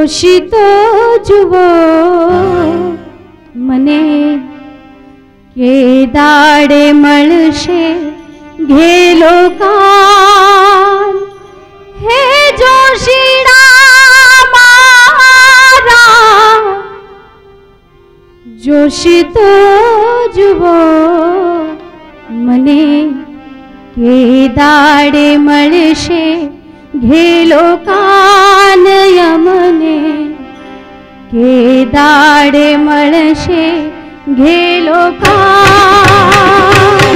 જોશી તો જુઓ મને કે દાડે મળશે ઘેલો કાન હે જોશીડા મારા જોશી તો જુઓ મને કે દાડે મળશે ઘેલો કાન યમને કે દાડે મળશે ઘેલો કાન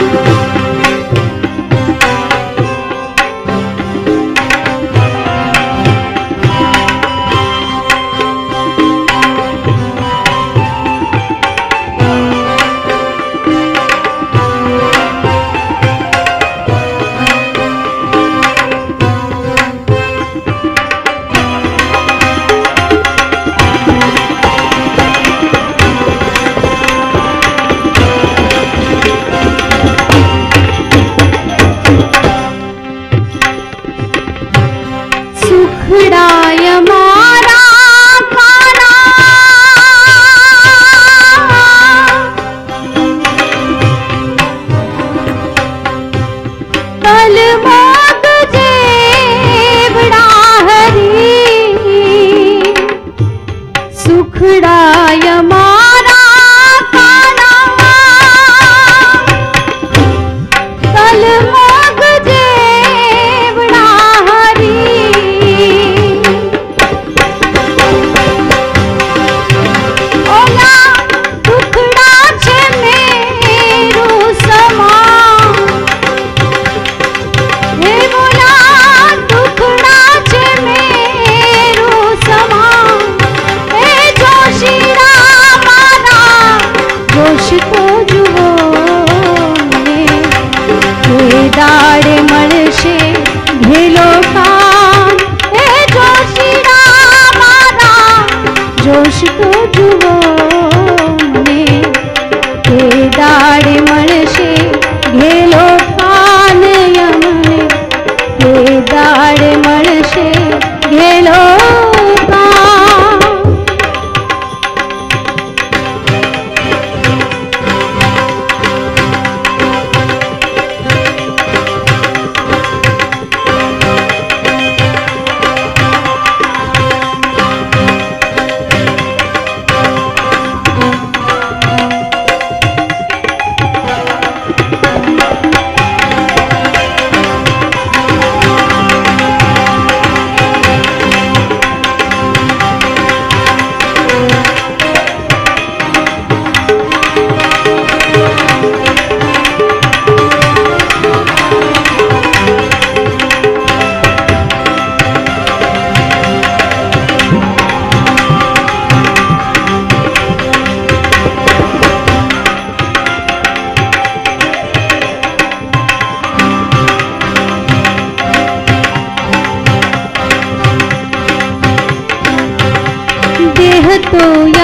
तो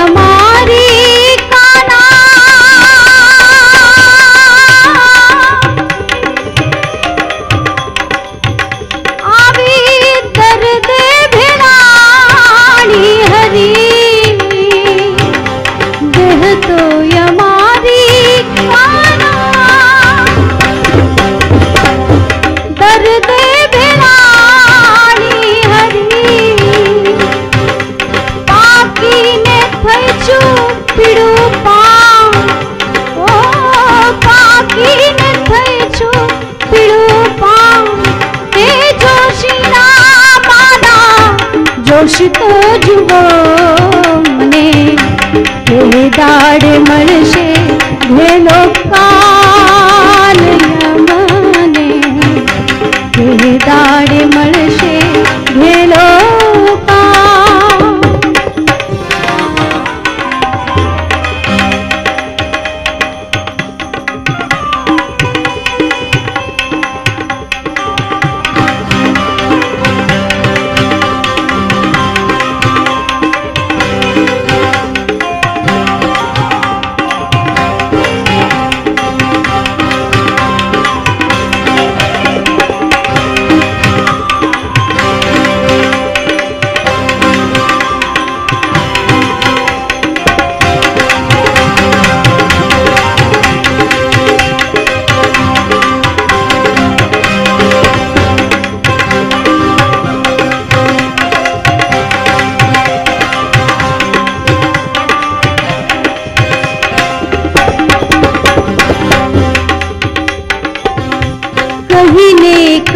यमारी काना आवी दर्द भिड़ानी हरी देह तो यमारी काना दर्द भिड़ानी हरी पीड़ू पाम ओ पाकी ने थई छु पीड़ू पाम हे जोशी ना माना जोशी तो जुगो मने के दाड़ मळशे घेलो कान यमने के दाड़ मळशे घेलो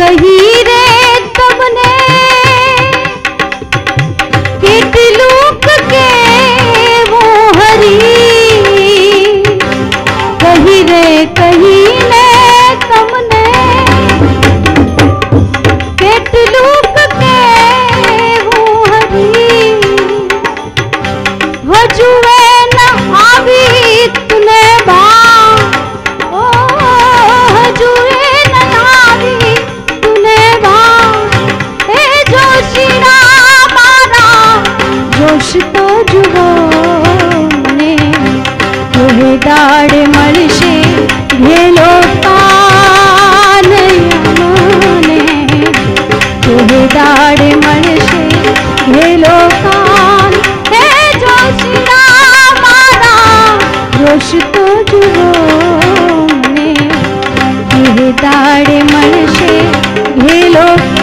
कही रे तमने કેટલુંક કેવો હરી કહી રે કહીને તમને કેટલુંક કેવું હરી હજુએ ન આવી તુને બા ઓ હજુએ ન આવી તુને બા એ જોશીડા મારા જોશ તો જુઓ મને તોહે દાડે મળશે ઘેલો કાન મને તોહે દાડે મળશે ઘેલો કાન હે જોશીડા મારા જોશ તો જુઓ મને તોહે દાડે મળશે ઘેલો